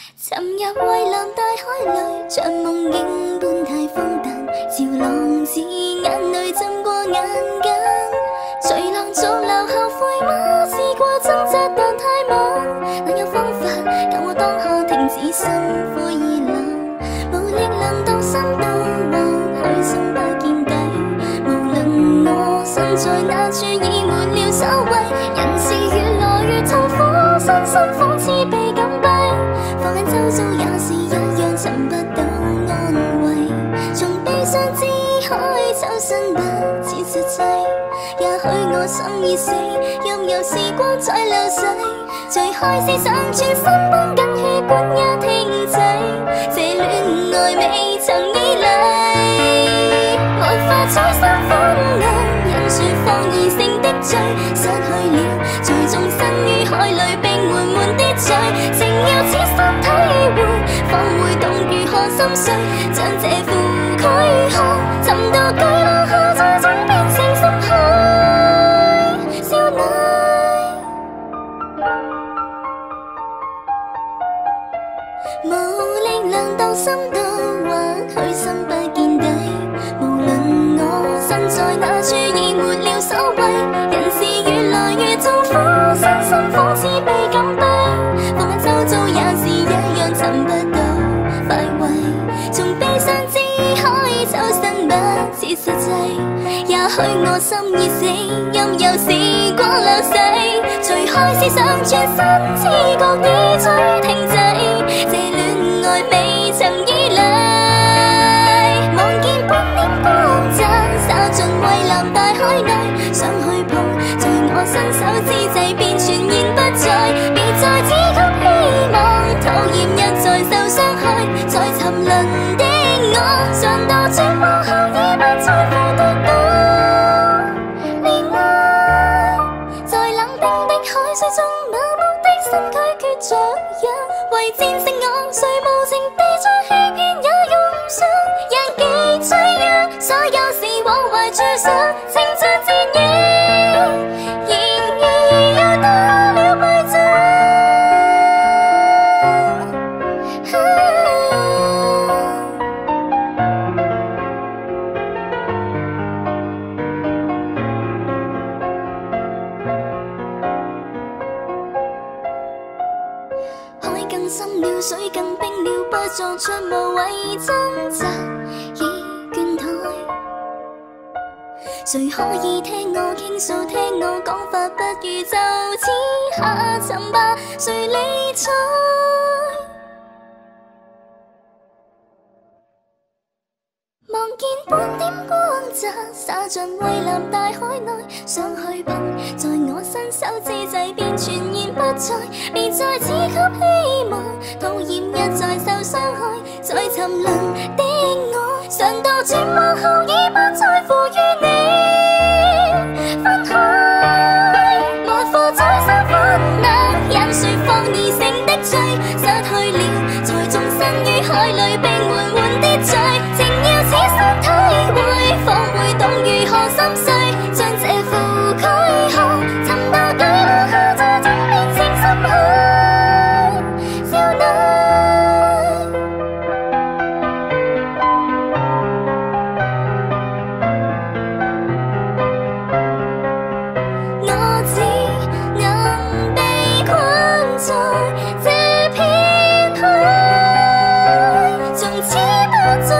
沉入蔚蓝大海里，像梦境般太荒诞。潮浪似眼泪浸过眼间，随浪逐流后悔吗？试过挣扎但太晚，能有方法教我当下停止心灰意冷，无力量到深度或海深不見底。無論我身在哪處，已沒了所謂。人是越來越痛苦，身心仿似被禁閉。放眼周遭也是一樣，尋不到安慰。從悲傷之海抽身不切實際，也許我心已死，任由時光在流逝。除開始想全身繃緊血管也停滯，這戀愛未曾依賴，無法再生歡樂。人說放而成的罪，失去了才縱身於海裏並緩緩跌墜，情要此生體會，方會懂如何心碎，將這副軀殼沉到巨浪下，最終變成深海少女。無力量到深度，或許心不見底。無論我身在哪處，已沒了所謂。人是越來越痛苦，身心仿似被禁閉。放眼周遭也是一樣，尋不到快慰。從悲傷之海抽身不切實際，也許我心已死，任由時光流逝。除開始想轉身，知覺已在停滯，這戀愛未曾依賴。望見半點光澤灑進蔚藍大海內，想去碰，在我伸手之際便全然不在。別再只給希望，討厭一再受傷害，再沉淪的我，嘗到絕望後已不在乎得到憐愛。在冷冰的海水中，麻木的身拒絕着氧，為戰勝我，誰無情地再欺騙也用上。人極脆弱，所有事往懷住上，情像戰役，然而又打了敗仗。海更深了，水更冰了，不作出無謂掙扎，已倦怠。誰可以聽我傾訴，聽我講法，不如就此下沉吧，誰理睬？望見半點光澤灑進蔚藍大海內，想去碰，在我伸手之際便全然不在。別再只給希望，討厭一再受傷害，再沉淪的我，嘗到絕望後已不在乎與你分開。無負再生歡樂，人說放而成的罪，失去了才縱身於海裏並緩緩跌墜，情要此生體會，方會懂如何心碎，將這副軀殼沉到巨浪下，最終變成深海少女。我只能被困在這片海，從此不再